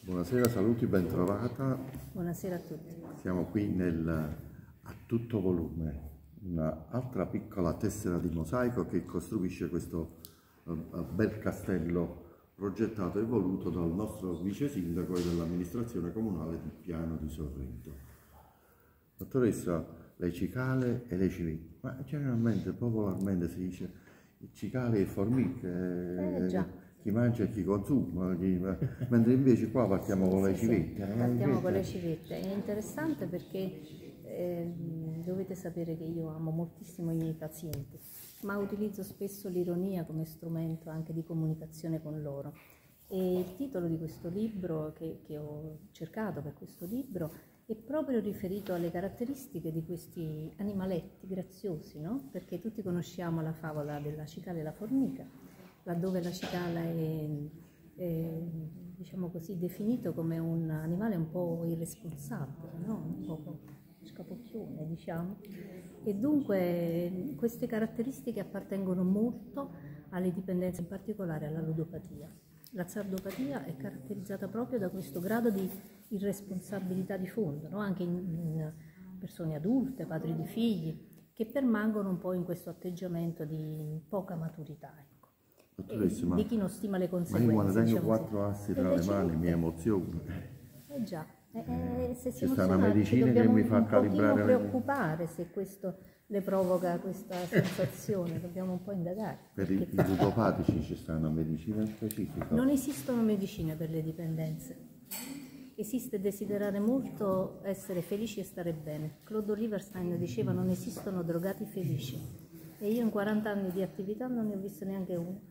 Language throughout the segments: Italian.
Buonasera, saluti, ben trovata. Buonasera a tutti. Siamo qui a tutto volume, un'altra piccola tessera di mosaico che costruisce questo bel castello progettato e voluto dal nostro vice sindaco e dell'amministrazione comunale di Piano di Sorrento. Dottoressa, le cicale e le civette, ma generalmente, popolarmente si dice cicale e formiche. Già. Chi mangia e chi consuma, mentre invece qua partiamo con le civette. Partiamo con le civette. È interessante perché dovete sapere che io amo moltissimo i miei pazienti, ma utilizzo spesso l'ironia come strumento anche di comunicazione con loro. E il titolo di questo libro che ho cercato per questo libro è proprio riferito alle caratteristiche di questi animaletti graziosi, no? Perché tutti conosciamo la favola della cicala e la formica, laddove la cicala è diciamo così, definito come un animale un po' irresponsabile, no? Un po' scapocchione, diciamo. E dunque queste caratteristiche appartengono molto alle dipendenze, in particolare alla ludopatia. La zardopatia è caratterizzata proprio da questo grado di irresponsabilità di fondo, no? Anche in persone adulte, padri di figli, che permangono un po' in questo atteggiamento di poca maturità. Di chi non stima le conseguenze. Ma io quando tengo diciamo quattro assi tra le mani mi emoziono. Già, se si C'è sta una emoziona medicina che mi fa calibrare. Dobbiamo preoccupare se questo le provoca questa sensazione, dobbiamo un po' indagare. Per i ludopatici ci sta una medicina specifica? Non esistono medicine per le dipendenze. Esiste desiderare molto, essere felici e stare bene. Claude Oliverstein diceva non esistono drogati felici. E io in 40 anni di attività non ne ho visto neanche uno.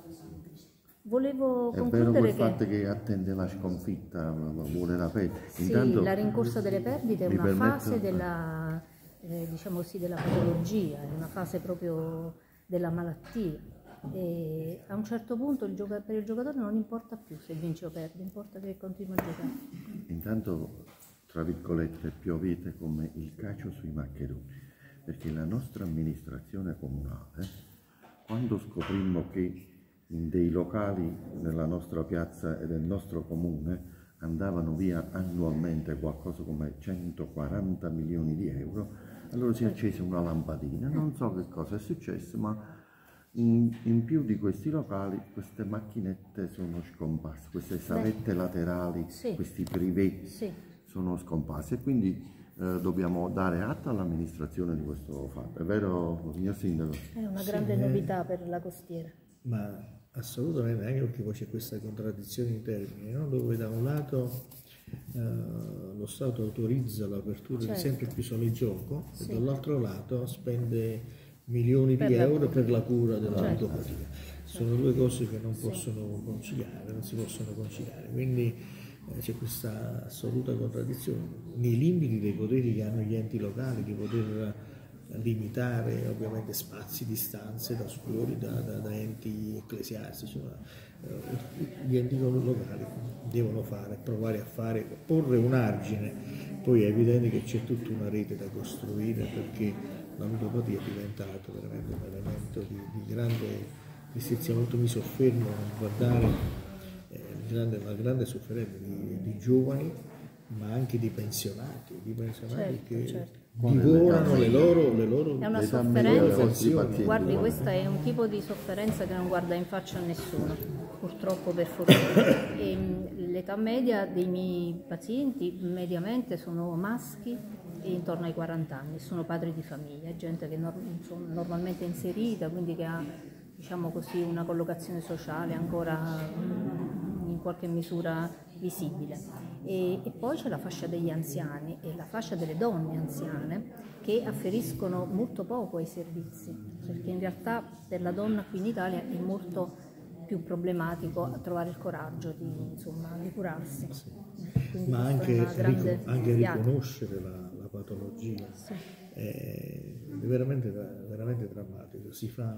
Volevo concludere è vero quel fatto che attende la sconfitta, vuole la perdita. Sì, intanto, la rincorsa delle perdite è una fase della, diciamo sì, della patologia, è una fase proprio della malattia. E a un certo punto per il giocatore non importa più se vince o perde, importa che continua a giocare. Intanto, tra virgolette, piovete come il cacio sui maccheroni, perché la nostra amministrazione comunale, quando scoprimmo che in dei locali nella nostra piazza e del nostro comune andavano via annualmente qualcosa come 140 milioni di euro, allora si è accesa una lampadina. Non so che cosa è successo, ma in più di questi locali queste macchinette sono scomparse, queste salette laterali, questi privé sono scomparsi, e quindi dobbiamo dare atto all'amministrazione di questo fatto. È vero, signor Sindaco? È una grande novità per la costiera. Ma assolutamente, anche perché poi c'è questa contraddizione in termini, no? Dove da un lato lo Stato autorizza l'apertura di sempre più sale gioco e dall'altro lato spende milioni di euro per la cura della ludopatia. Sono due cose che non possono conciliare, non si possono conciliare, quindi c'è questa assoluta contraddizione nei limiti dei poteri che hanno gli enti locali di poter limitare ovviamente spazi, distanze da scuole, da enti ecclesiastici. Gli enti locali devono provare a porre un argine. Poi è evidente che c'è tutta una rete da costruire, perché la ludopatia è diventato veramente un elemento di grande restrizione. Mi soffermo a guardare la grande sofferenza di giovani, ma anche di pensionati che divorano le loro è una sofferenza. Guardi, questa è un tipo di sofferenza che non guarda in faccia a nessuno, purtroppo, per fortuna. L'età media dei miei pazienti mediamente sono maschi intorno ai 40 anni, sono padri di famiglia, gente che sono normalmente inserita, quindi che ha, diciamo così, una collocazione sociale ancora in qualche misura visibile. E poi c'è la fascia degli anziani e la fascia delle donne anziane che afferiscono molto poco ai servizi, perché in realtà per la donna qui in Italia è molto più problematico trovare il coraggio di curarsi. Ma anche riconoscere la patologia è veramente drammatico.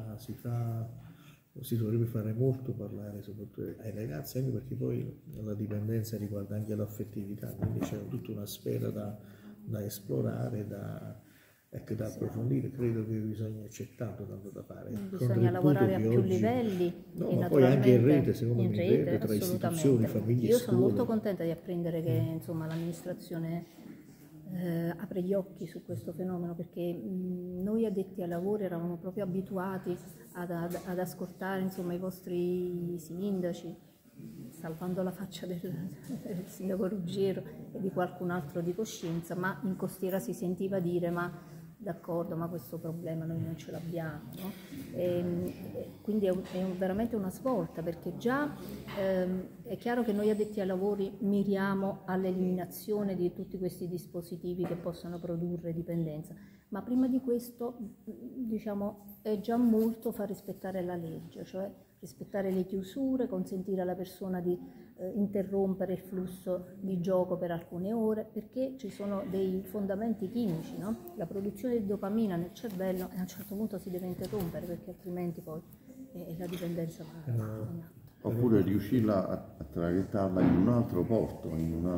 Si dovrebbe fare molto parlare soprattutto ai ragazzi, anche perché poi la dipendenza riguarda anche l'affettività, quindi c'è tutta una sfera da esplorare, ecco, da approfondire, credo che bisogna, c'è tanto da fare. Bisogna lavorare a più livelli, no, e ma poi anche in rete, secondo in me, rete, tra istituzioni, assolutamente. famiglie, Io scuole. sono molto contenta di apprendere che insomma, l'amministrazione apre gli occhi su questo fenomeno, perché noi addetti ai lavori eravamo proprio abituati ad ascoltare insomma, i vostri sindaci, salvando la faccia del sindaco Ruggiero e di qualcun altro di coscienza, ma in costiera si sentiva dire ma d'accordo, ma questo problema noi non ce l'abbiamo, no? Quindi è veramente una svolta, perché già è chiaro che noi addetti ai lavori miriamo all'eliminazione di tutti questi dispositivi che possono produrre dipendenza, ma prima di questo diciamo è già molto far rispettare la legge, cioè rispettare le chiusure, consentire alla persona di interrompere il flusso di gioco per alcune ore, perché ci sono dei fondamenti chimici, no? La produzione di dopamina nel cervello a un certo punto si deve interrompere, perché altrimenti poi la dipendenza va in atto. Oppure riuscirla a traghettarla in un altro porto, in una,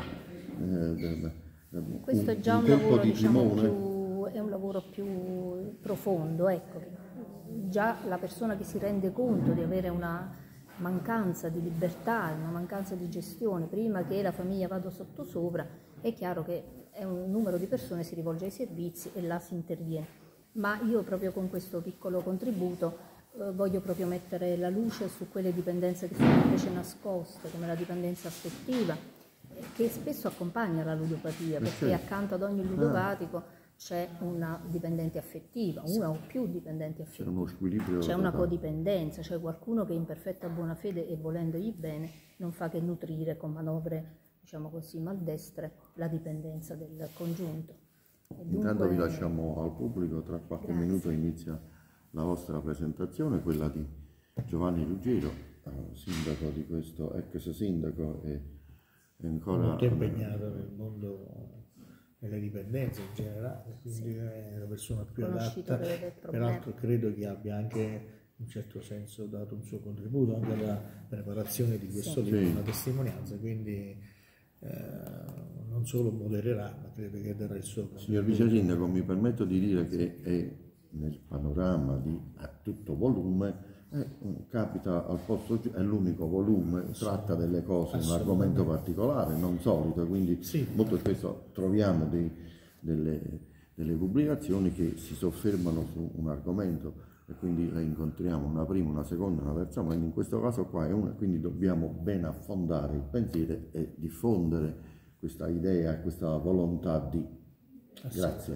questo è già un lavoro, diciamo, è un lavoro più profondo, ecco. Già la persona che si rende conto di avere una mancanza di libertà, una mancanza di gestione, prima che la famiglia vada sottosopra, è chiaro che è un numero di persone, si rivolge ai servizi e là si interviene. Ma io proprio con questo piccolo contributo voglio proprio mettere la luce su quelle dipendenze che sono invece nascoste, come la dipendenza affettiva, che spesso accompagna la ludopatia, perché accanto ad ogni ludopatico c'è una dipendente affettiva, una o più dipendenti affettive. C'è uno squilibrio, c'è una codipendenza, cioè qualcuno che in perfetta buona fede e volendogli bene non fa che nutrire con manovre, diciamo così, maldestre la dipendenza del congiunto. Intanto vi lasciamo al pubblico, tra qualche minuto inizia la vostra presentazione, quella di Giovanni Ruggiero, sindaco di questo, ex sindaco e ancora molto impegnato nel mondo delle dipendenze in generale, quindi è la persona più adatta, peraltro credo che abbia anche in un certo senso dato un suo contributo anche alla preparazione di questo libro, una testimonianza, quindi non solo modererà, ma credo che darà il suo contributo. Signor Vice Sindaco, mi permetto di dire che è nel panorama a tutto volume, capita al posto, è l'unico volume, tratta delle cose, un argomento particolare, non solito, quindi molto spesso troviamo delle pubblicazioni che si soffermano su un argomento e quindi le incontriamo una prima, una seconda, una terza, ma in questo caso qua è una, quindi dobbiamo ben affondare il pensiero e diffondere questa idea, questa volontà di...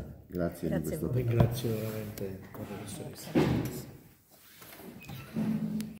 Grazie di questo tempo. Ringrazio veramente la professoressa.